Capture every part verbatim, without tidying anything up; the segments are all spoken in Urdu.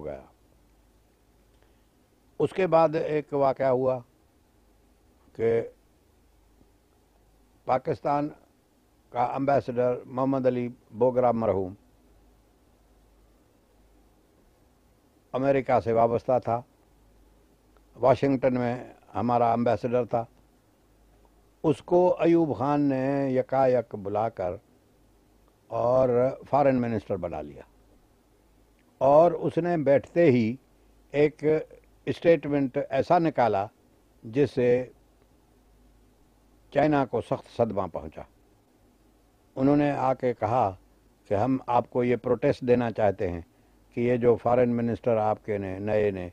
گیا۔ اس کے بعد ایک واقعہ ہوا کہ پاکستان کا امبیسڈر محمد علی بوگرا مرحوم امریکہ سے وابستہ تھا، واشنگٹن میں ہمارا امبیسڈر تھا۔ اس کو ایوب خان نے یکا یک بلا کر اور فارن منسٹر بنا لیا، اور اس نے بیٹھتے ہی ایک اسٹیٹمنٹ ایسا نکالا جس سے چائنا کو سخت صدمہ پہنچا۔ انہوں نے آ کے کہا کہ ہم آپ کو یہ پروٹیسٹ دینا چاہتے ہیں کہ یہ جو فارن منسٹر آپ کے نے نئے نے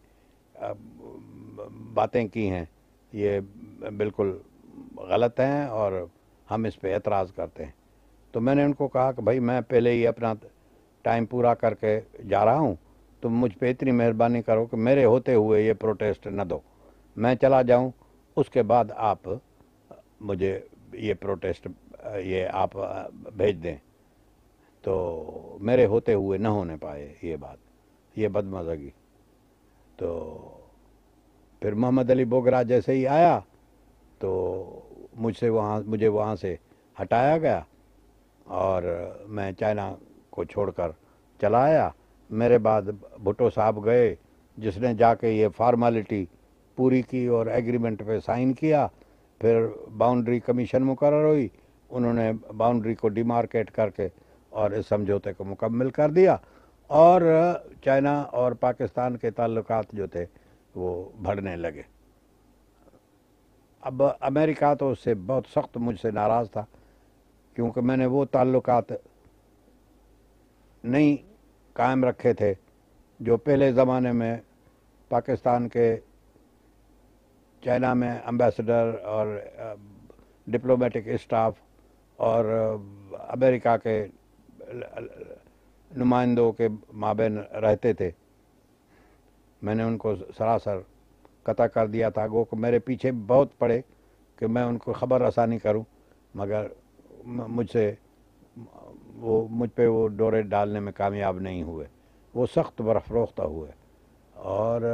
باتیں کی ہیں یہ بالکل غلط ہیں اور ہم اس پہ اعتراض کرتے ہیں۔ تو میں نے ان کو کہا کہ بھائی میں پہلے ہی اپنا ٹائم پورا کر کے جا رہا ہوں، تم مجھ پہ اتنی مہربانی کرو کہ میرے ہوتے ہوئے یہ پروٹیسٹ نہ دو، میں چلا جاؤں، اس کے بعد آپ مجھے یہ پروٹیسٹ یہ آپ بھیج دیں۔ تو میرے ہوتے ہوئے نہ ہونے پائے یہ بات، یہ بدمزگی۔ تو پھر محمد علی بوگرا جیسے ہی آیا تو مجھ سے وہاں مجھے وہاں سے ہٹایا گیا اور میں چائنا کو چھوڑ کر چلا آیا۔ میرے بعد بھٹو صاحب گئے، جس نے جا کے یہ فارمیلٹی پوری کی اور ایگریمنٹ پہ سائن کیا۔ پھر باؤنڈری کمیشن مقرر ہوئی، انہوں نے باؤنڈری کو ڈیمارکیٹ کر کے اور اس سمجھوتے کو مکمل کر دیا، اور چائنا اور پاکستان کے تعلقات جو تھے وہ بڑھنے لگے۔ اب امریکہ تو اس سے بہت سخت مجھ سے ناراض تھا، کیونکہ میں نے وہ تعلقات نہیں قائم رکھے تھے جو پہلے زمانے میں پاکستان کے چائنا میں امبیسڈر اور ڈپلومیٹک اسٹاف اور امریکہ کے نمائندوں کے مابین رہتے تھے۔ میں نے ان کو سراسر قطع کر دیا تھا، گو کہ میرے پیچھے بہت پڑے کہ میں ان کو خبر رسانی کروں، مگر مجھ سے وہ مجھ پہ وہ ڈورے ڈالنے میں کامیاب نہیں ہوئے، وہ سخت برفروختہ ہوئے، اور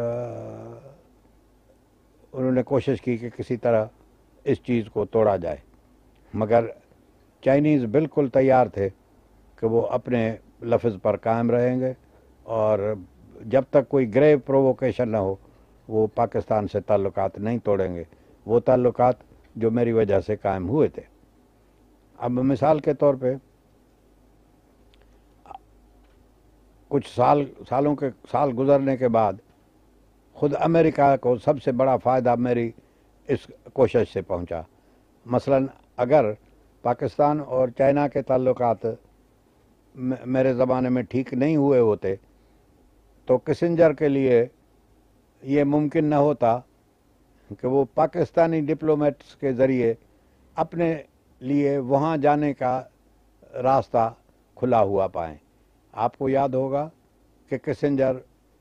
انہوں نے کوشش کی کہ کسی طرح اس چیز کو توڑا جائے، مگر چائنیز بالکل تیار تھے کہ وہ اپنے لفظ پر قائم رہیں گے، اور جب تک کوئی گریو پرووکیشن نہ ہو وہ پاکستان سے تعلقات نہیں توڑیں گے، وہ تعلقات جو میری وجہ سے قائم ہوئے تھے۔ اب مثال کے طور پہ کچھ سال سالوں کے سال گزرنے کے بعد خود امریکہ کو سب سے بڑا فائدہ میری اس کوشش سے پہنچا۔ مثلا اگر پاکستان اور چائنا کے تعلقات میرے زمانے میں ٹھیک نہیں ہوئے ہوتے تو کسنجر کے لیے یہ ممکن نہ ہوتا کہ وہ پاکستانی ڈپلومیٹس کے ذریعے اپنے لیے وہاں جانے کا راستہ کھلا ہوا پائیں۔ آپ کو یاد ہوگا کہ کسنجر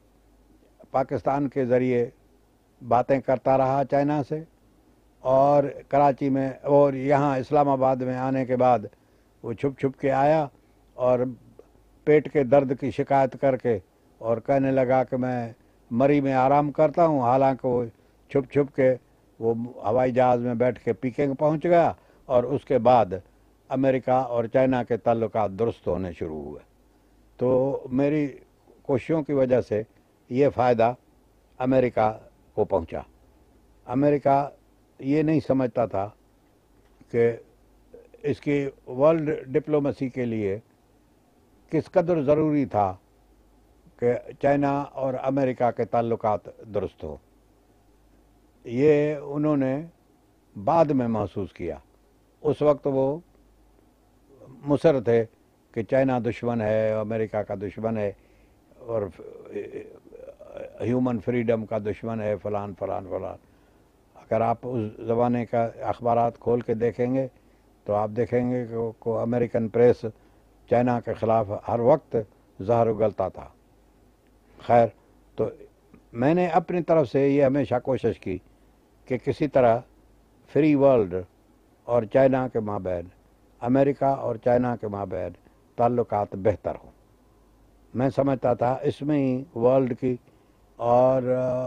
پاکستان کے ذریعے باتیں کرتا رہا چائنا سے، اور کراچی میں اور یہاں اسلام آباد میں آنے کے بعد وہ چھپ چھپ کے آیا اور پیٹ کے درد کی شکایت کر کے اور کہنے لگا کہ میں مری میں آرام کرتا ہوں، حالانکہ وہ چھپ چھپ کے وہ ہوائی جہاز میں بیٹھ کے پیکنگ پہنچ گیا، اور اس کے بعد امریکہ اور چائنا کے تعلقات درست ہونے شروع ہوئے۔ تو میری کوششوں کی وجہ سے یہ فائدہ امریکہ کو پہنچا۔ امریکہ یہ نہیں سمجھتا تھا کہ اس کی ورلڈ ڈپلومیسی کے لیے کس قدر ضروری تھا کہ چائنا اور امریکہ کے تعلقات درست ہوں۔ یہ انہوں نے بعد میں محسوس کیا۔ اس وقت وہ مصر تھے کہ چائنا دشمن ہے، امریکہ کا دشمن ہے، اور ہیومن فریڈم کا دشمن ہے، فلان فلان فلان۔ اگر آپ اس زمانے کا اخبارات کھول کے دیکھیں گے تو آپ دیکھیں گے کہ کو امریکن پریس چائنا کے خلاف ہر وقت زہر اگلتا تھا۔ خیر، تو میں نے اپنی طرف سے یہ ہمیشہ کوشش کی کہ کسی طرح فری ورلڈ اور چائنا کے مابین، امریکہ اور چائنا کے مابین تعلقات بہتر ہوں۔ میں سمجھتا تھا اس میں ہی ورلڈ کی اور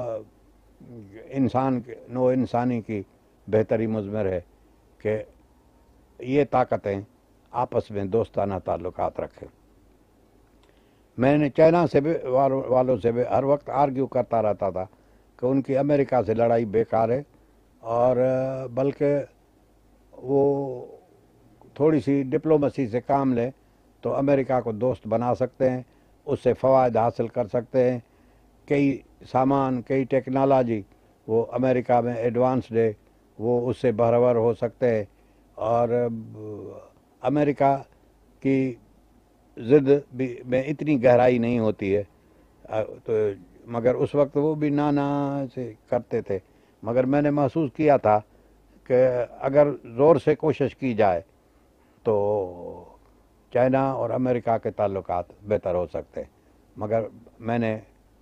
انسان کے نو انسانی کی بہتری مضمر ہے کہ یہ طاقتیں آپس میں دوستانہ تعلقات رکھیں۔ میں نے چائنا سے بھی والوں سے بھی ہر وقت آرگیو کرتا رہتا تھا کہ ان کی امریکہ سے لڑائی بیکار ہے، اور بلکہ وہ تھوڑی سی ڈپلومسی سے کام لیں تو امریکہ کو دوست بنا سکتے ہیں، اس سے فوائد حاصل کر سکتے ہیں۔ کئی سامان، کئی ٹیکنالوجی وہ امریکہ میں ایڈوانسڈ ہے، وہ اس سے بہرور ہو سکتے ہیں، اور امریکہ کی ضد بھی میں اتنی گہرائی نہیں ہوتی ہے، تو مگر اس وقت وہ بھی نانا سے کرتے تھے، مگر میں نے محسوس کیا تھا کہ اگر زور سے کوشش کی جائے تو چائنا اور امریکہ کے تعلقات بہتر ہو سکتے، مگر میں نے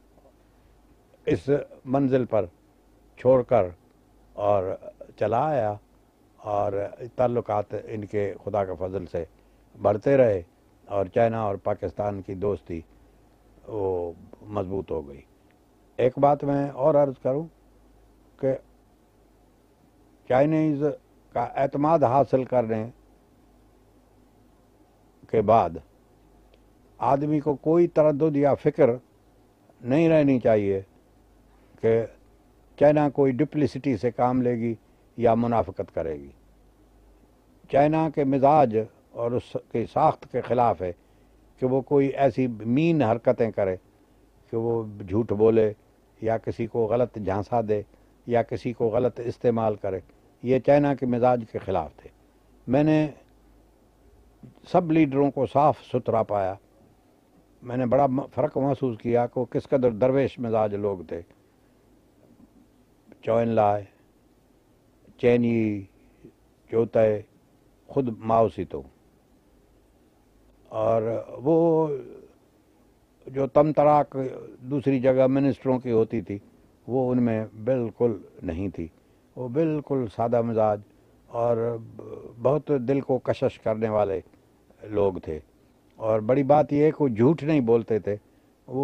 اس منزل پر چھوڑ کر اور چلا آیا، اور تعلقات ان کے خدا کے فضل سے بڑھتے رہے، اور چائنا اور پاکستان کی دوستی وہ مضبوط ہو گئی۔ ایک بات میں اور عرض کروں کہ چائنیز کا اعتماد حاصل کرنے کے بعد آدمی کو کوئی تردد یا فکر نہیں رہنی چاہیے کہ چائنا کوئی ڈپلیسٹی سے کام لے گی یا منافقت کرے گی۔ چائنا کے مزاج اور اس کی ساخت کے خلاف ہے کہ وہ کوئی ایسی مین حرکتیں کرے کہ وہ جھوٹ بولے یا کسی کو غلط جھانسا دے یا کسی کو غلط استعمال کرے، یہ چائنا کے مزاج کے خلاف تھے۔ میں نے سب لیڈروں کو صاف ستھرا پایا، میں نے بڑا فرق محسوس کیا کہ وہ کس قدر درویش مزاج لوگ تھے۔ چوئن لائے، چینی، چوتھے، خود ماؤ سی تو، اور وہ جو تم تراک دوسری جگہ منسٹروں کی ہوتی تھی وہ ان میں بالکل نہیں تھی، وہ بالکل سادہ مزاج اور بہت دل کو کشش کرنے والے لوگ تھے، اور بڑی بات یہ ہے کہ وہ جھوٹ نہیں بولتے تھے، وہ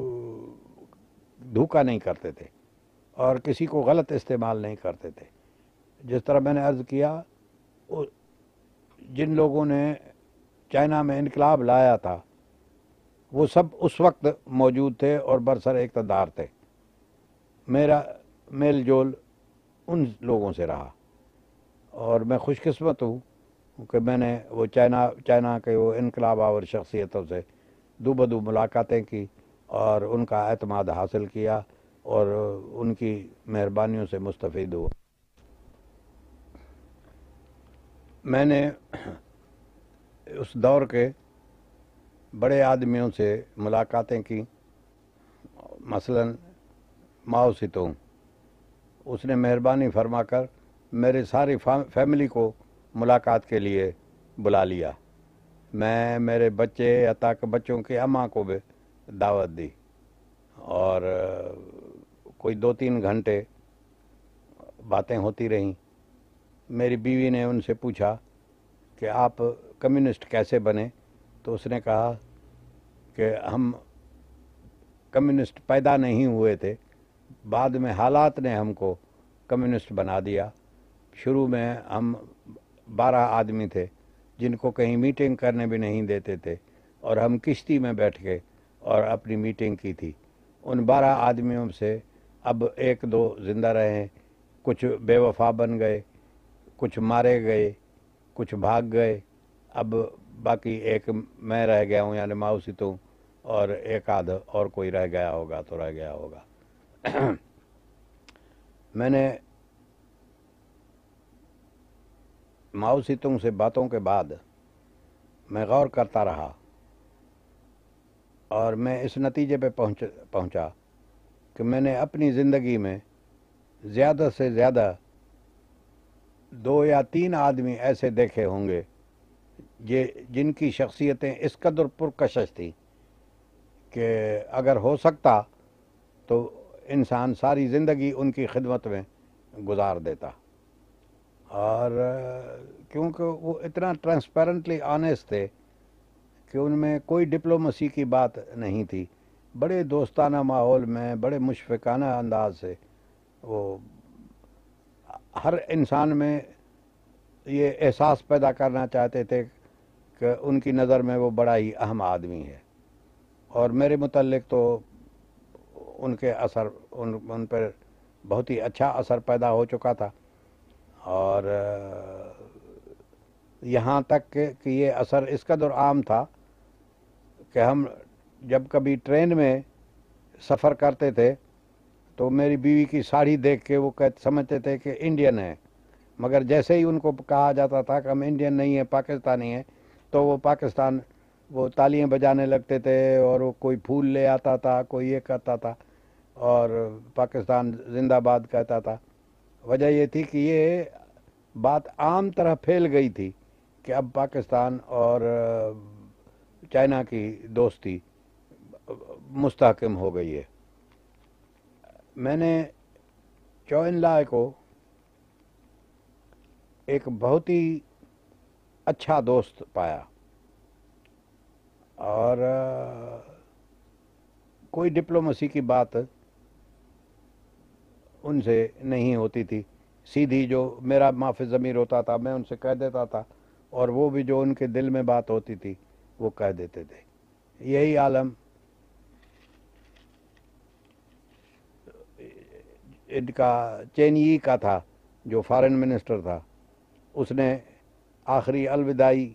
دھوکہ نہیں کرتے تھے اور کسی کو غلط استعمال نہیں کرتے تھے۔ جس طرح میں نے عرض کیا، جن لوگوں نے چائنا میں انقلاب لایا تھا وہ سب اس وقت موجود تھے اور برسر اقتدار تھے۔ میرا میل جول ان لوگوں سے رہا، اور میں خوش قسمت ہوں کہ میں نے وہ چائنا چائنا کے وہ انقلاب آور شخصیتوں سے دو بدو ملاقاتیں کی اور ان کا اعتماد حاصل کیا اور ان کی مہربانیوں سے مستفید ہوا۔ میں نے اس دور کے بڑے آدمیوں سے ملاقاتیں کی، مثلاً ماؤ سی تونگ، اس نے مہربانی فرما کر میرے ساری فیملی کو ملاقات کے لیے بلا لیا۔ میں میرے بچے حتیٰ کہ بچوں کی اماں کو بھی دعوت دی، اور کوئی دو تین گھنٹے باتیں ہوتی رہیں۔ میری بیوی نے ان سے پوچھا کہ آپ کمیونسٹ کیسے بنے، تو اس نے کہا کہ ہم کمیونسٹ پیدا نہیں ہوئے تھے، بعد میں حالات نے ہم کو کمیونسٹ بنا دیا۔ شروع میں ہم بارہ آدمی تھے جن کو کہیں میٹنگ کرنے بھی نہیں دیتے تھے، اور ہم کشتی میں بیٹھ کے اور اپنی میٹنگ کی تھی۔ ان بارہ آدمیوں سے اب ایک دو زندہ رہے، کچھ بے وفا بن گئے، کچھ مارے گئے، کچھ بھاگ گئے، اب باقی ایک میں رہ گیا ہوں، یعنی ماؤ سی تونگ، اور ایک آدھ اور کوئی رہ گیا ہوگا تو رہ گیا ہوگا۔ میں نے ماؤ سی تونگ سے باتوں کے بعد میں غور کرتا رہا، اور میں اس نتیجے پہ پہنچ پہنچا کہ میں نے اپنی زندگی میں زیادہ سے زیادہ دو یا تین آدمی ایسے دیکھے ہوں گے جن کی شخصیتیں اس قدر پرکشش تھیں کہ اگر ہو سکتا تو انسان ساری زندگی ان کی خدمت میں گزار دیتا، اور کیونکہ وہ اتنا ٹرانسپیرنٹلی آنیسٹ تھے کہ ان میں کوئی ڈپلومسی کی بات نہیں تھی، بڑے دوستانہ ماحول میں، بڑے مشفقانہ انداز سے وہ ہر انسان میں یہ احساس پیدا کرنا چاہتے تھے کہ ان کی نظر میں وہ بڑا ہی اہم آدمی ہے، اور میرے متعلق تو ان کے اثر ان ان پر بہت ہی اچھا اثر پیدا ہو چکا تھا، اور یہاں تک کہ یہ اثر اس قدر عام تھا کہ ہم جب کبھی ٹرین میں سفر کرتے تھے تو میری بیوی کی ساڑی دیکھ کے وہ سمجھتے تھے کہ انڈین ہے، مگر جیسے ہی ان کو کہا جاتا تھا کہ ہم انڈین نہیں ہیں، پاکستانی ہیں، تو وہ پاکستان وہ تالیاں بجانے لگتے تھے، اور وہ کوئی پھول لے آتا تھا، کوئی یہ کرتا تھا، اور پاکستان زندہ باد کہتا تھا۔ وجہ یہ تھی کہ یہ بات عام طرح پھیل گئی تھی کہ اب پاکستان اور چائنا کی دوستی مستحکم ہو گئی ہے۔ میں نے چو ان لائے کو ایک بہت ہی اچھا دوست پایا، اور کوئی ڈپلومسی کی بات ان سے نہیں ہوتی تھی، سیدھی جو میرا معاف ضمیر ہوتا تھا میں ان سے کہہ دیتا تھا، اور وہ بھی جو ان کے دل میں بات ہوتی تھی وہ کہہ دیتے تھے۔ یہی عالم ان کا چینی کا تھا جو فارن منسٹر تھا، اس نے آخری الوداعی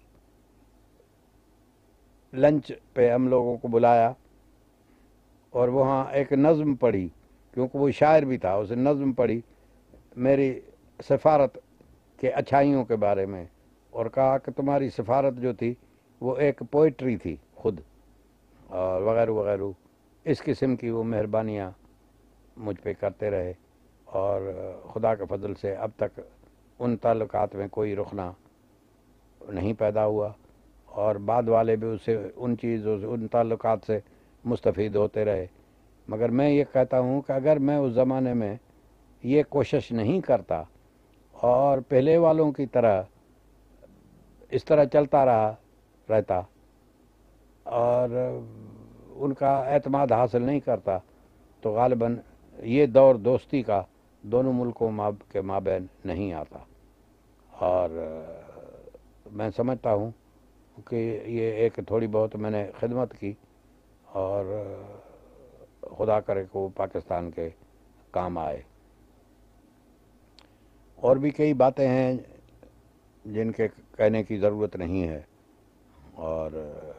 لنچ پہ ہم لوگوں کو بلایا، اور وہاں ایک نظم پڑھی، کیونکہ وہ شاعر بھی تھا، اسے نظم پڑھی میری سفارت کے اچھائیوں کے بارے میں، اور کہا کہ تمہاری سفارت جو تھی وہ ایک پوئٹری تھی خود، اور وغیرہ وغیرہ اس قسم کی وہ مہربانیاں مجھ پہ کرتے رہے، اور خدا کے فضل سے اب تک ان تعلقات میں کوئی رخنا نہیں پیدا ہوا، اور بعد والے بھی اسے ان چیزوں سے ان تعلقات سے مستفید ہوتے رہے۔ مگر میں یہ کہتا ہوں کہ اگر میں اس زمانے میں یہ کوشش نہیں کرتا اور پہلے والوں کی طرح اس طرح چلتا رہا رہتا اور ان کا اعتماد حاصل نہیں کرتا، تو غالباً یہ دور دوستی کا دونوں ملکوں کے مابین نہیں آتا۔ اور میں سمجھتا ہوں کہ یہ ایک تھوڑی بہت میں نے خدمت کی، اور خدا کرے کو پاکستان کے کام آئے۔ اور بھی کئی باتیں ہیں جن کے کہنے کی ضرورت نہیں ہے، اور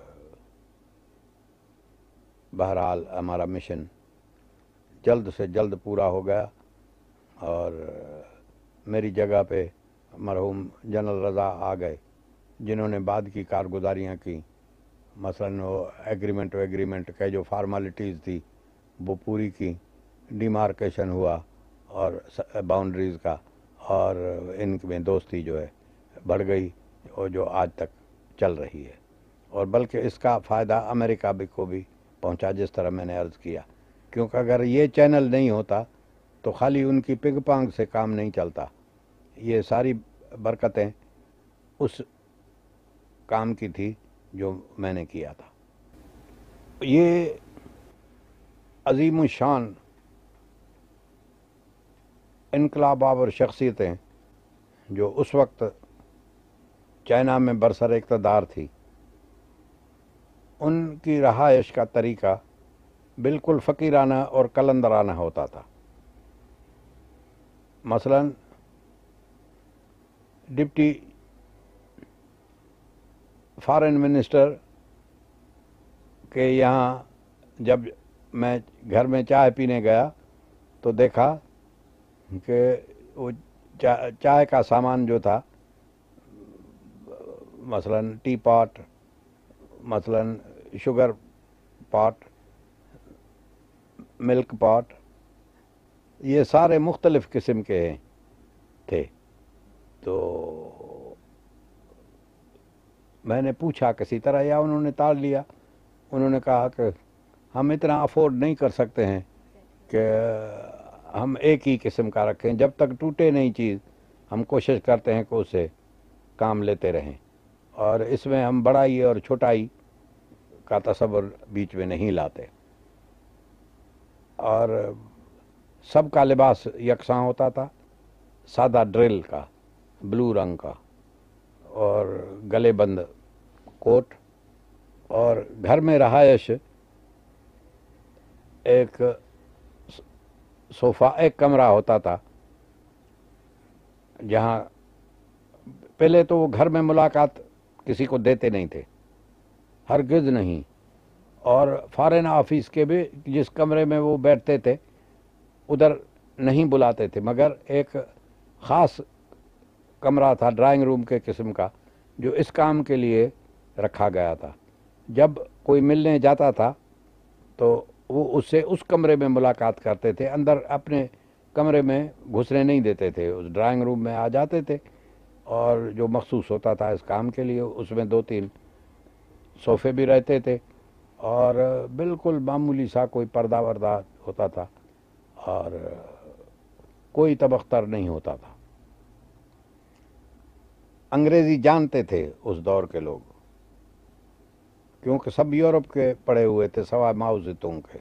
بہرحال ہمارا مشن جلد سے جلد پورا ہو گیا، اور میری جگہ پہ مرحوم جنرل رضا آ گئے، جنہوں نے بعد کی کارگزاریاں کی، مثلاً وہ ایگریمنٹ ویگریمنٹ کے جو فارمالٹیز تھی وہ پوری کی، ڈیمارکیشن ہوا اور باؤنڈریز کا، اور ان میں دوستی جو ہے بڑھ گئی، اور جو آج تک چل رہی ہے، اور بلکہ اس کا فائدہ امریکہ بھی کو بھی پہنچا، جس طرح میں نے عرض کیا، کیونکہ اگر یہ چینل نہیں ہوتا تو خالی ان کی پنگ پانگ سے کام نہیں چلتا، یہ ساری برکتیں اس کام کی تھی جو میں نے کیا تھا۔ یہ عظیم الشان انقلاب آور شخصیتیں جو اس وقت چائنا میں برسر اقتدار تھی، ان کی رہائش کا طریقہ بالکل فقیرانہ اور قلندرانہ ہوتا تھا۔ مثلاً ڈپٹی فارن منسٹر کے یہاں جب میں گھر میں چائے پینے گیا تو دیکھا کہ وہ چائے کا سامان جو تھا، مثلاً ٹی پاٹ، مثلاً شوگر پاٹ، ملک پاٹ، یہ سارے مختلف قسم کے تھے۔ تو میں نے پوچھا کسی طرح، یا انہوں نے ٹال لیا، انہوں نے کہا کہ ہم اتنا افورڈ نہیں کر سکتے ہیں کہ ہم ایک ہی قسم کا رکھیں، جب تک ٹوٹے نہیں چیز ہم کوشش کرتے ہیں کہ اسے کام لیتے رہیں، اور اس میں ہم بڑائی اور چھوٹائی کا تصور بیچ میں نہیں لاتے، اور سب کا لباس یکساں ہوتا تھا، سادہ ڈرل کا بلو رنگ کا، اور گلے بند کوٹ، اور گھر میں رہائش ایک صوفہ، ایک کمرہ ہوتا تھا جہاں پہلے تو وہ گھر میں ملاقات کسی کو دیتے نہیں تھے، ہرگز نہیں، اور فارن آفس کے بھی جس کمرے میں وہ بیٹھتے تھے ادھر نہیں بلاتے تھے، مگر ایک خاص کمرہ تھا ڈرائنگ روم کے قسم کا جو اس کام کے لیے رکھا گیا تھا۔ جب کوئی ملنے جاتا تھا تو وہ اس سے اس کمرے میں ملاقات کرتے تھے، اندر اپنے کمرے میں گھسنے نہیں دیتے تھے، اس ڈرائنگ روم میں آ جاتے تھے، اور جو مخصوص ہوتا تھا اس کام کے لیے اس میں دو تین صوفے بھی رہتے تھے، اور بالکل معمولی سا کوئی پردہ وردہ ہوتا تھا، اور کوئی تبختر نہیں ہوتا تھا۔ انگریزی جانتے تھے اس دور کے لوگ، کیونکہ سب یورپ کے پڑے ہوئے تھے سوائے ماؤ زیتونگ کے،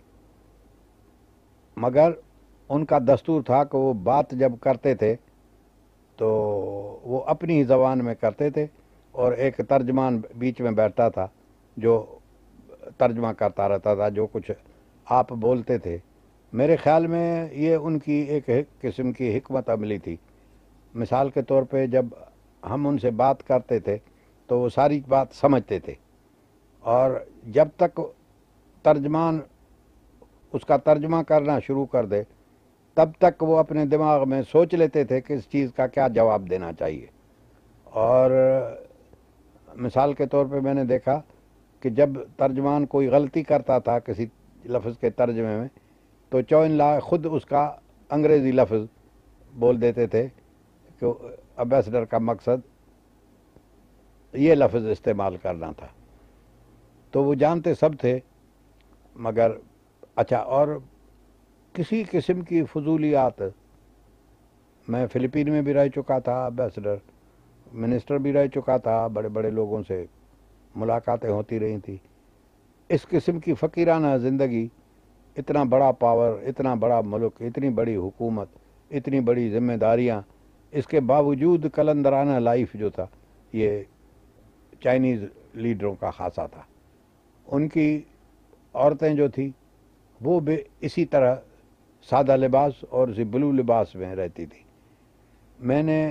مگر ان کا دستور تھا کہ وہ بات جب کرتے تھے تو وہ اپنی ہی زبان میں کرتے تھے، اور ایک ترجمان بیچ میں بیٹھتا تھا جو ترجمہ کرتا رہتا تھا جو کچھ آپ بولتے تھے۔ میرے خیال میں یہ ان کی ایک قسم کی حکمت عملی تھی۔ مثال کے طور پہ جب ہم ان سے بات کرتے تھے تو وہ ساری بات سمجھتے تھے، اور جب تک ترجمان اس کا ترجمہ کرنا شروع کر دے تب تک وہ اپنے دماغ میں سوچ لیتے تھے کہ اس چیز کا کیا جواب دینا چاہیے۔ اور مثال کے طور پہ میں نے دیکھا کہ جب ترجمان کوئی غلطی کرتا تھا کسی لفظ کے ترجمے میں تو چوئن لا خود اس کا انگریزی لفظ بول دیتے تھے کہ امبیسڈر کا مقصد یہ لفظ استعمال کرنا تھا۔ تو وہ جانتے سب تھے، مگر اچھا، اور کسی قسم کی فضولیات، میں فلپین میں بھی رہ چکا تھا، امبیسڈر منسٹر بھی رہ چکا تھا، بڑے بڑے لوگوں سے ملاقاتیں ہوتی رہی تھیں۔ اس قسم کی فقیرانہ زندگی، اتنا بڑا پاور، اتنا بڑا ملک، اتنی بڑی حکومت، اتنی بڑی ذمہ داریاں، اس کے باوجود کلندرانہ لائف جو تھا یہ چائنیز لیڈروں کا خاصا تھا۔ ان کی عورتیں جو تھیں وہ بھی اسی طرح سادہ لباس اور اسی بلو لباس میں رہتی تھی۔ میں نے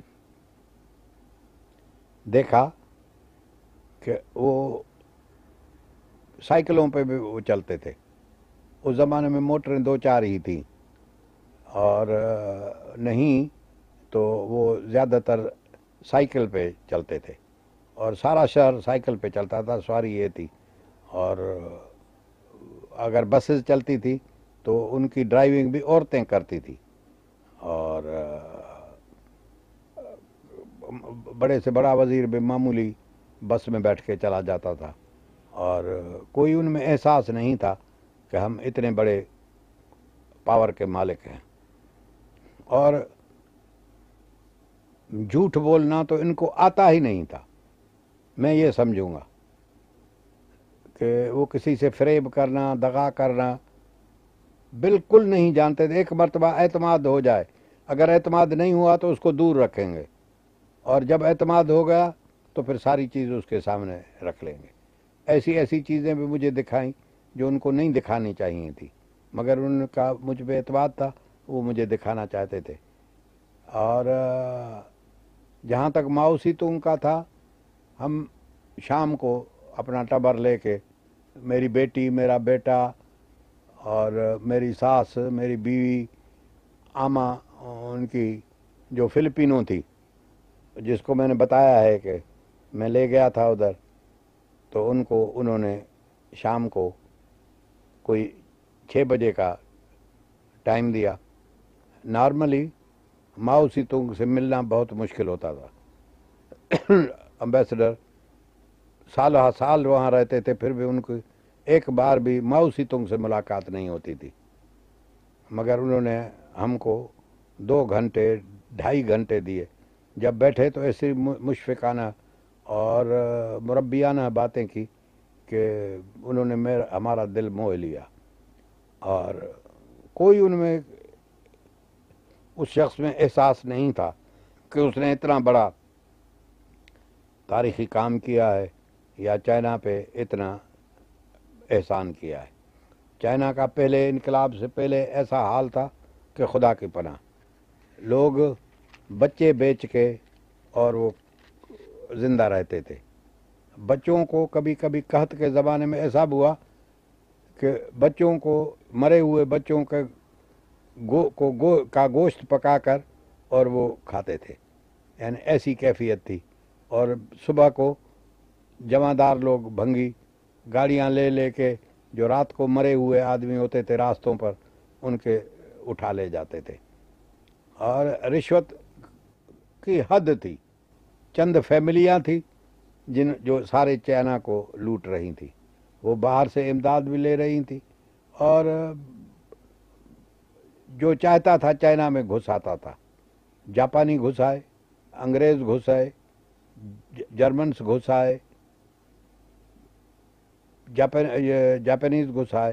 دیکھا کہ وہ سائیکلوں پہ بھی وہ چلتے تھے، اس زمانے میں موٹریں دو چار ہی تھیں، اور نہیں تو وہ زیادہ تر سائیکل پہ چلتے تھے، اور سارا شہر سائیکل پہ چلتا تھا، سواری یہ تھی۔ اور اگر بسز چلتی تھی تو ان کی ڈرائیونگ بھی عورتیں کرتی تھی، اور بڑے سے بڑا وزیر بھی معمولی بس میں بیٹھ کے چلا جاتا تھا، اور کوئی ان میں احساس نہیں تھا کہ ہم اتنے بڑے پاور کے مالک ہیں۔ اور جھوٹ بولنا تو ان کو آتا ہی نہیں تھا، میں یہ سمجھوں گا کہ وہ کسی سے فریب کرنا، دغا کرنا بالکل نہیں جانتے تھے۔ ایک مرتبہ اعتماد ہو جائے، اگر اعتماد نہیں ہوا تو اس کو دور رکھیں گے، اور جب اعتماد ہو گیا تو پھر ساری چیز اس کے سامنے رکھ لیں گے۔ ایسی ایسی چیزیں بھی مجھے دکھائیں جو ان کو نہیں دکھانی چاہیے تھی، مگر ان کا مجھ پہ اعتماد تھا، وہ مجھے دکھانا چاہتے تھے۔ اور جہاں تک ماؤ سی تونگ کا تھا، ہم شام کو اپنا ٹبر لے کے، میری بیٹی، میرا بیٹا، اور میری ساس، میری بیوی، آما ان کی جو فلپینوں تھی، جس کو میں نے بتایا ہے کہ میں لے گیا تھا ادھر، تو ان کو انہوں نے شام کو کوئی چھ بجے کا ٹائم دیا۔ نارملی ماؤ سی تونگ سے ملنا بہت مشکل ہوتا تھا۔ امبیسڈر سال ہا سال وہاں رہتے تھے، پھر بھی ان کو ایک بار بھی ماؤ سی تونگ سے ملاقات نہیں ہوتی تھی، مگر انہوں نے ہم کو دو گھنٹے ڈھائی گھنٹے دیے۔ جب بیٹھے تو ایسی مشفقانہ اور مربیانہ باتیں کی کہ انہوں نے میرا ہمارا دل موہ لیا، اور کوئی ان میں اس شخص میں احساس نہیں تھا کہ اس نے اتنا بڑا تاریخی کام کیا ہے یا چائنا پہ اتنا احسان کیا ہے۔ چائنا کا پہلے انقلاب سے پہلے ایسا حال تھا کہ خدا کی پناہ، لوگ بچے بیچ کے اور وہ زندہ رہتے تھے۔ بچوں کو کبھی کبھی قحط کے زمانے میں ایسا ہوا کہ بچوں کو، مرے ہوئے بچوں کے گو کو گو کا گوشت پکا کر اور وہ کھاتے تھے، یعنی ایسی کیفیت تھی۔ اور صبح کو جمعدار لوگ بھنگی گاڑیاں لے لے کے جو رات کو مرے ہوئے آدمی ہوتے تھے راستوں پر، ان کے اٹھا لے جاتے تھے، اور رشوت کی حد تھی۔ چند فیملیاں تھیں جن جو سارے چائنا کو لوٹ رہی تھیں، وہ باہر سے امداد بھی لے رہی تھیں، اور جو چاہتا تھا چائنا میں گھس آتا تھا۔ جاپانی گھس آئے، انگریز گھس آئے، جرمنس گھس آئے، جاپانیز گھس آئے،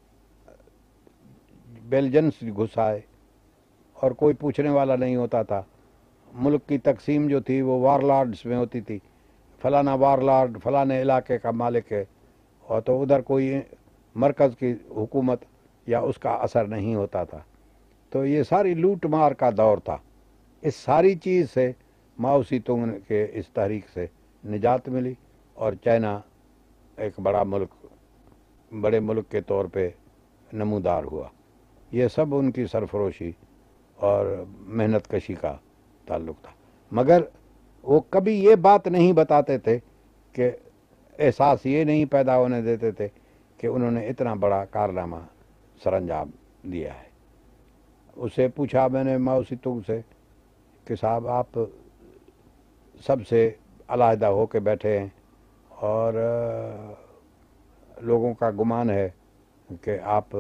بیلجنس گھس آئے، اور کوئی پوچھنے والا نہیں ہوتا تھا۔ ملک کی تقسیم جو تھی وہ وار لارڈس میں ہوتی تھی، فلانا وار لارڈ فلانے علاقے کا مالک ہے، اور تو ادھر کوئی مرکز کی حکومت یا اس کا اثر نہیں ہوتا تھا۔ تو یہ ساری لوٹ مار کا دور تھا۔ اس ساری چیز سے ماؤ سی تونگ کے اس تحریک سے نجات ملی، اور چائنا ایک بڑا ملک، بڑے ملک کے طور پہ نمودار ہوا۔ یہ سب ان کی سرفروشی اور محنت کشی کا تعلق تھا، مگر وہ کبھی یہ بات نہیں بتاتے تھے کہ احساس یہ نہیں پیدا ہونے دیتے تھے کہ انہوں نے اتنا بڑا کارنامہ سر انجام دیا ہے۔ اسے پوچھا میں نے ماؤ سی تونگ سے کہ صاحب آپ سب سے علیحدہ ہو کے بیٹھے ہیں، اور لوگوں کا گمان ہے کہ آپ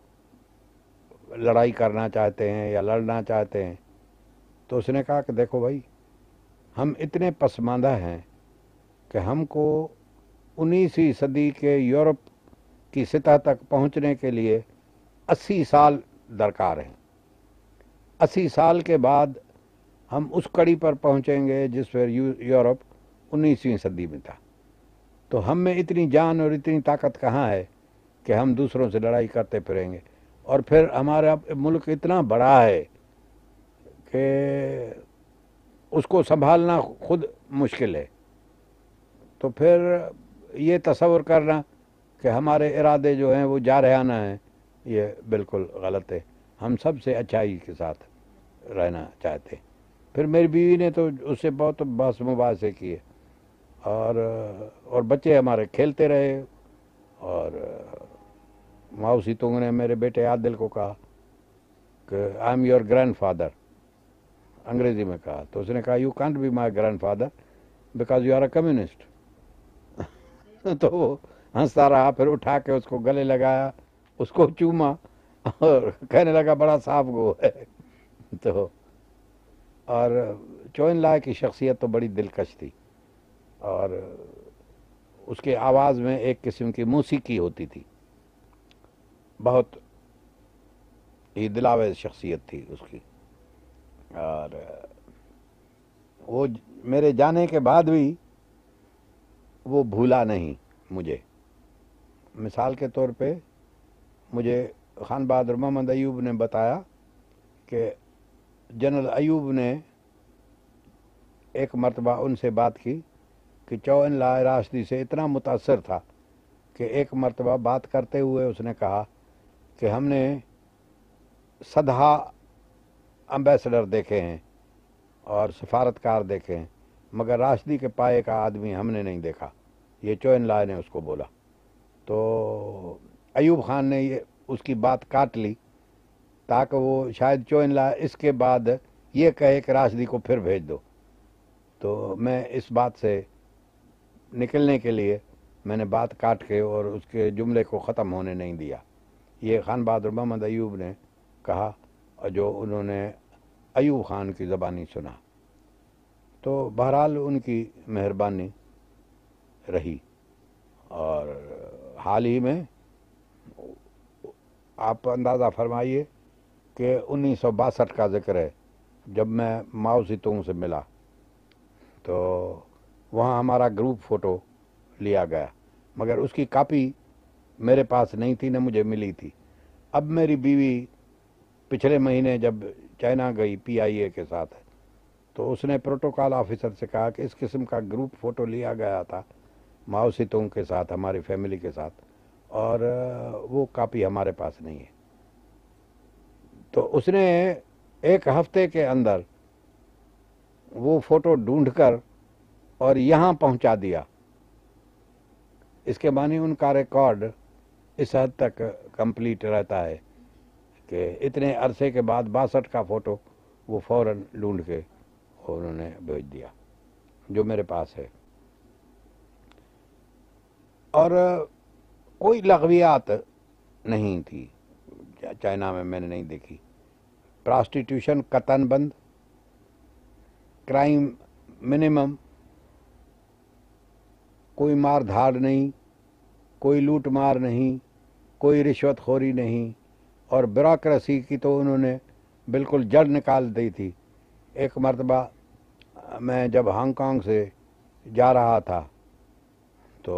لڑائی کرنا چاہتے ہیں یا لڑنا چاہتے ہیں، تو اس نے کہا کہ دیکھو بھائی، ہم اتنے پسماندہ ہیں کہ ہم کو انیسویں صدی کے یورپ کی سطح تک پہنچنے کے لیے اسی سال درکار ہیں۔ اسی سال کے بعد ہم اس کڑی پر پہنچیں گے جس پر یورپ انیسویں صدی میں تھا۔ تو ہم میں اتنی جان اور اتنی طاقت کہاں ہے کہ ہم دوسروں سے لڑائی کرتے پھریں گے؟ اور پھر ہمارا ملک اتنا بڑا ہے کہ اس کو سنبھالنا خود مشکل ہے۔ تو پھر یہ تصور کرنا کہ ہمارے ارادے جو ہیں وہ جارحانہ ہیں، یہ بالکل غلط ہے۔ ہم سب سے اچھائی کے ساتھ رہنا چاہتے ہیں۔ پھر میری بیوی نے تو اس سے بہت بحث مباحثے کیے، اور اور بچے ہمارے کھیلتے رہے، اور ماؤ سی تونگ نے میرے بیٹے عادل کو کہا کہ I am your grandfather, انگریزی میں کہا، تو اس نے کہا you can't be my grandfather because you are a communist. تو وہ ہنستا رہا، پھر اٹھا کے اس کو گلے لگایا، اس کو چوما، اور کہنے لگا بڑا صاف گو ہے۔ تو اور چو ان لائے کی شخصیت تو بڑی دلکش تھی، اور اس کے آواز میں ایک قسم کی موسیقی ہوتی تھی، بہت ہی دلاویز شخصیت تھی اس کی۔ اور وہ میرے جانے کے بعد بھی وہ بھولا نہیں مجھے۔ مثال کے طور پہ مجھے خان بہادر محمد ایوب نے بتایا کہ جنرل ایوب نے ایک مرتبہ ان سے بات کی کہ چو ان لائے راشدی سے اتنا متاثر تھا کہ ایک مرتبہ بات کرتے ہوئے اس نے کہا کہ ہم نے سدھا امبیسڈر دیکھے ہیں اور سفارتکار دیکھے ہیں، مگر راشدی کے پائے کا آدمی ہم نے نہیں دیکھا۔ یہ چو ان لائے نے اس کو بولا۔ تو ایوب خان نے یہ اس کی بات کاٹ لی تاکہ وہ شاید چو ان لائے اس کے بعد یہ کہے کہ راشدی کو پھر بھیج دو۔ تو میں اس بات سے نکلنے کے لیے میں نے بات کاٹ کے اور اس کے جملے کو ختم ہونے نہیں دیا۔ یہ خان بہادر محمد ایوب نے کہا، اور جو انہوں نے ایوب خان کی زبانی سنا۔ تو بہرحال ان کی مہربانی رہی، اور حال ہی میں آپ اندازہ فرمائیے کہ انیس سو باسٹھ کا ذکر ہے، جب میں ماؤ سی تونگ سے ملا تو وہاں ہمارا گروپ فوٹو لیا گیا، مگر اس کی کاپی میرے پاس نہیں تھی، نہ مجھے ملی تھی۔ اب میری بیوی پچھلے مہینے جب چائنا گئی پی آئی اے کے ساتھ، تو اس نے پروٹوکال آفیسر سے کہا کہ اس قسم کا گروپ فوٹو لیا گیا تھا ماؤ سی تونگ کے ساتھ، ہماری فیملی کے ساتھ، اور وہ کاپی ہمارے پاس نہیں ہے۔ تو اس نے ایک ہفتے کے اندر وہ فوٹو ڈھونڈ کر اور یہاں پہنچا دیا۔ اس کے معنی ان کا ریکارڈ اس حد تک کمپلیٹ رہتا ہے کہ اتنے عرصے کے بعد باسٹھ کا فوٹو وہ فوراً ڈھونڈ کے انہوں نے بھیج دیا، جو میرے پاس ہے۔ اور کوئی لغویات نہیں تھی چائنا میں، میں نے نہیں دیکھی۔ پراسٹیٹیوشن قطعاً بند، کرائم منیمم، کوئی مار دھاڑ نہیں، کوئی لوٹ مار نہیں، کوئی رشوت خوری نہیں، اور بیوروکریسی کی تو انہوں نے بالکل جڑ نکال دی تھی۔ ایک مرتبہ میں جب ہانگ کانگ سے جا رہا تھا تو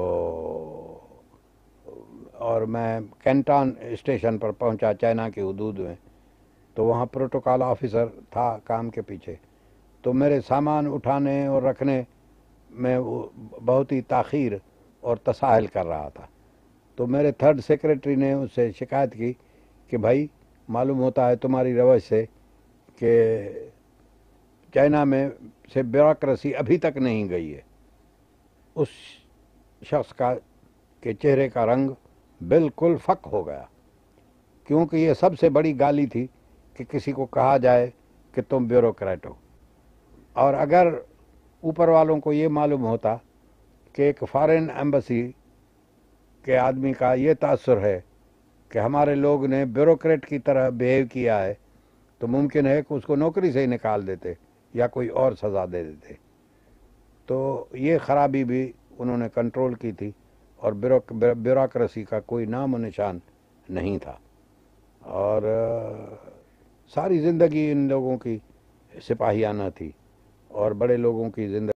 اور میں کینٹان اسٹیشن پر پہنچا چائنا کی حدود میں، تو وہاں پروٹوکال آفیسر تھا کام کے پیچھے، تو میرے سامان اٹھانے اور رکھنے میں وہ بہت ہی تاخیر اور تساہل کر رہا تھا۔ تو میرے تھرڈ سیکریٹری نے اس سے شکایت کی کہ بھائی معلوم ہوتا ہے تمہاری روش سے کہ چائنا میں سے بیوروکریسی ابھی تک نہیں گئی ہے۔ اس شخص کا کے چہرے کا رنگ بالکل فک ہو گیا، کیونکہ یہ سب سے بڑی گالی تھی کہ کسی کو کہا جائے کہ تم بیوروکریٹ ہو۔ اور اگر اوپر والوں کو یہ معلوم ہوتا کہ ایک فارن ایمبسی کے آدمی کا یہ تاثر ہے کہ ہمارے لوگ نے بیوروکریٹ کی طرح بیہیو کیا ہے، تو ممکن ہے کہ اس کو نوکری سے ہی نکال دیتے یا کوئی اور سزا دے دیتے۔ تو یہ خرابی بھی انہوں نے کنٹرول کی تھی، اور بیوروکریسی کا کوئی نام و نشان نہیں تھا۔ اور ساری زندگی ان لوگوں کی سپاہیانہ تھی، اور بڑے لوگوں کی زندگی